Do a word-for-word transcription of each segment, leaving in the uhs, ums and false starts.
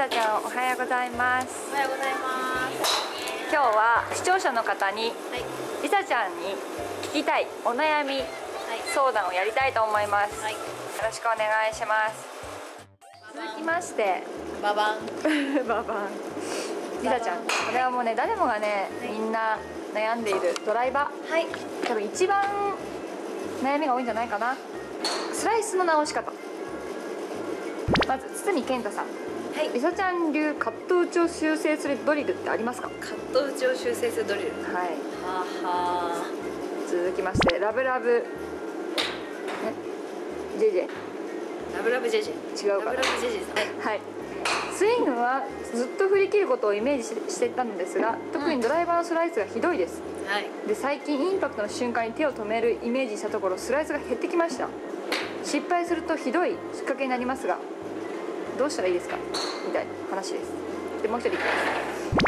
さちゃん、おはようございます。 おはようございます。 今日は視聴者の方に、 はい、 りさちゃんに聞きたいお悩み相談をやりたいと思います。はい、よろしくお願いします。続きまして、 ババンババン。りさちゃん、これはもうね、誰もがね、はい、みんな悩んでいるドライバー。はい。多分一番悩みが多いんじゃないかな。スライスの直し方。まず堤健太さん。はい。りさちゃん流カット打ちを修正するドリルってありますか？ カット打ちを修正するドリル。はい。 はあはー。続きましてラブラブ。ね。ジェジェ。 ラブラブジェジェ。 違うかな。 ラブラブジェジェ。 はい。スイングはずっと振り切ることをイメージしていたのですが、特にドライバーのスライスがひどいです。はい。で最近インパクトの瞬間に手を止めるイメージしたところ、スライスが減ってきました。失敗するとひどい引っ掛けになりますが、どうしたらいいですかみたいな話です。でもう一人いきます。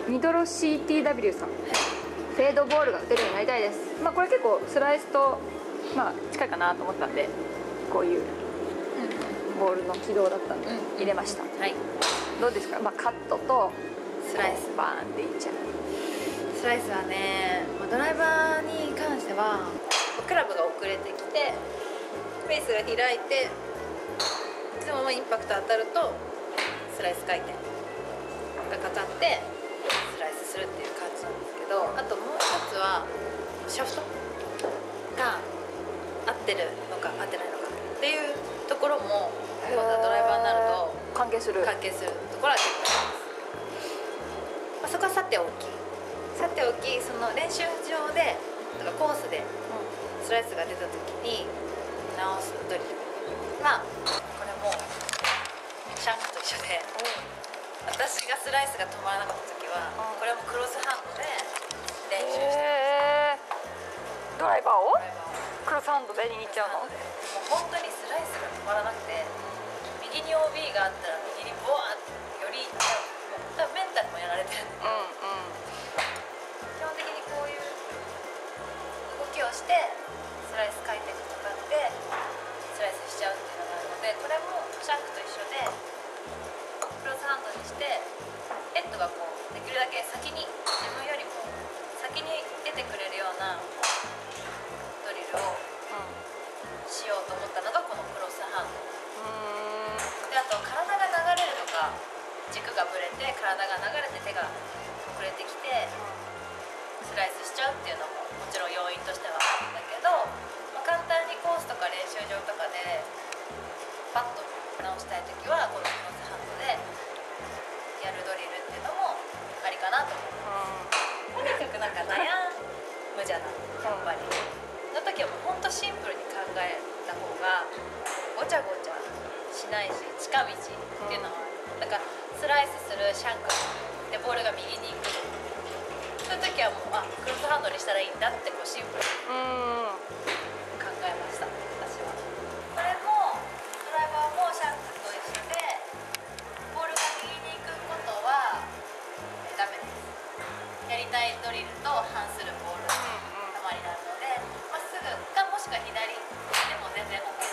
ニトロ シーティーダブリュー さん、フェードボールが打てるようになりたいです。まあこれ結構スライスとまあ近いかなと思ったんで、こういうボールの軌道だったんで入れました。はい。どうですか？まあカットとスライスバーンっていっちゃう。 スライスはね、ドライバーに関してはクラブが遅れてきてフェースが開いて、そのままインパクト当たるとスライス回転がかかってスライスするっていう感じなんですけど、あともう一つはシャフトが合ってるのか合ってないのかっていうところもまたドライバーになると関係する関係するところは結構あります。まあ、そこはさておきさておきその練習場でとかコースでスライスが出た時に直すドリルはこれもシャンクと一緒で、私がスライスが止まらなかった時はこれもクロスハンドで練習してます。 ドライバーをドライバーをクロスハンドで握っちゃうの？ もう本当にスライスが止まらなくて、右に オービー があったら右にボワーってよりいっちゃう。もう多分メンタルもやられてるんで、うんうん、基本的にこういう動きをしてスライス回転がかかってスライスしちゃうっていうのがあるので、これもシャンクと一緒でクロスハンドにしてヘッドがこうできるだけ先に自分よりも先に出てくれるようなドリルをしようと思ったのがこのクロスハンドで、あと体が流れるとか軸がぶれて体が流れて手が遅れてきてスライスしちゃうっていうのももちろん要因としてはあるんだけど、まあ、簡単にコースとか練習場とかでパッと直したい時はこのクロスハンドでやるドリルっていうのもありかなと思う。とにかくなんか悩むじゃないやっぱりの時はもうほんとシンプルに考えた方がごちゃごちゃしないし近道っていうのはだからスライスするシャンクでボールが右に行く、そういう時はもうあクロスハンドにしたらいいんだってこうシンプルに考えました私は。これもドライバーもシャンクと一緒でボールが右に行くことはダメです。やりたいドリルと反するボールが球になるので、まっすぐかもしくは左でも全然 OK です。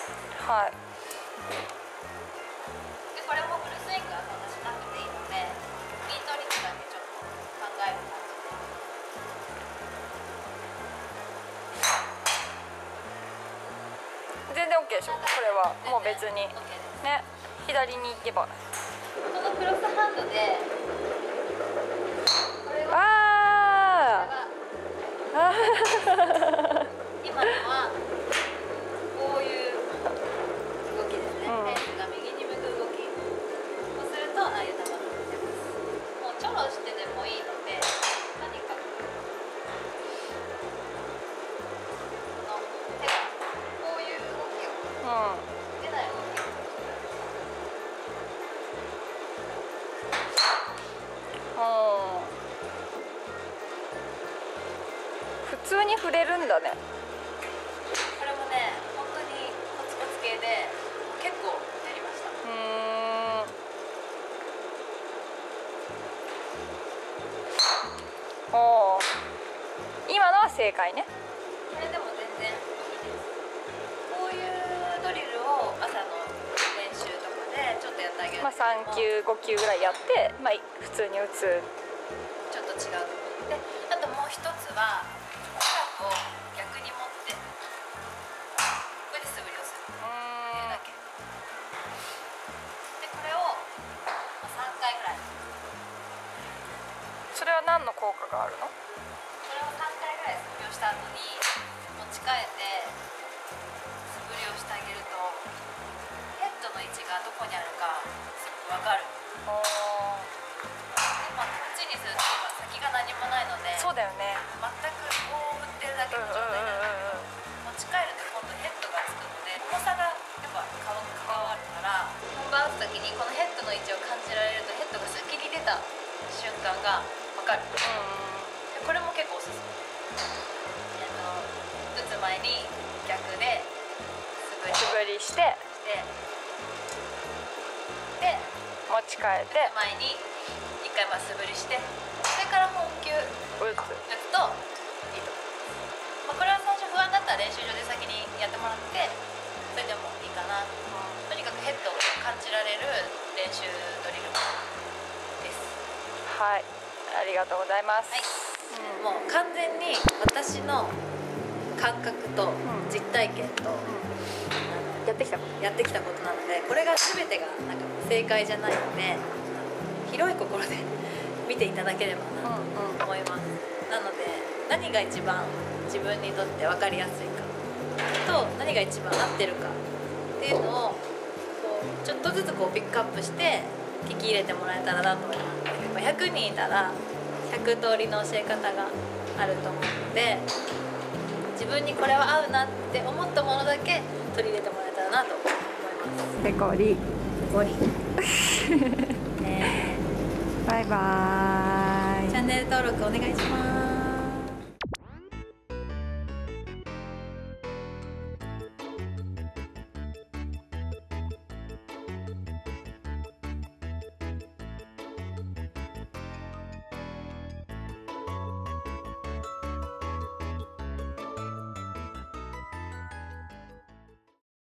はい。でこれもフルスイングはそんなしなくていいので、ミート率だけちょっと考える感じで。全然 OK でしょ。これはもう別に、ね、左に行けば。 このクロスハンドでこれはああ今のはこういう動きですね、フェースが右に向く動き。そうするとああいう球が出ます。もうチョロしてでもいいので、とにかくこの手がこういう動きを、出ない動きを普通に触れるんだね。 これもね本当にコツコツ系で結構やりました。うーんおー、今のは正解ね。 これでも全然いいです。こういうドリルを朝の練習とかでちょっとやったってあげる、 まあ、さんきゅうごきゅうぐらいやって、まあ、普通に打つ。 ちょっと違うで、あともう一つはクラブを逆に持ってこれで素振りをするっていうだけで、これをさんかいぐらい。 それは何の効果があるの？ これをさんかいぐらい素振りをした後に持ち替えて素振りをしてあげるとヘッドの位置がどこにあるかすごく分かる。で、まあ、こっちにすると先が何もないので、 そうだよね、 全くこう振ってるだけの状態なんだけど、持ち帰ると今度ヘッドがつくので重さがやっぱ関わるから、本番打つ時にこのヘッドの位置を感じられるとヘッドが先に出た瞬間が分かる。でこれも結構おすすめ。あの打つ前に逆で素振り素振りしてしてで持ち替えて前に一回まあ素振りして、それから本球打つ打つといいと思います。まあ、これは最初不安だったら練習場で先にやってもらってそれでもいいかな。とにかくヘッドを感じられる練習ドリルです。 はい、ありがとうございます。 はい、うん、もう完全に私の感覚と実体験と、 うん、やってきたことやってきたことなので、これが全てがなんか正解じゃないので、広い心で見ていただければなと思います。なので何が一番自分にとって分かりやすいかと何が一番合ってるかっていうのをこうちょっとずつこうピックアップして聞き入れてもらえたらなと思います。ひゃくにんいたらひゃく通りの教え方があると思うので、自分にこれは合うなって思ったものだけ取り入れてもらえたらなと思います。 ペコリゴリね、 バイバーイ。 チャンネル登録お願いします。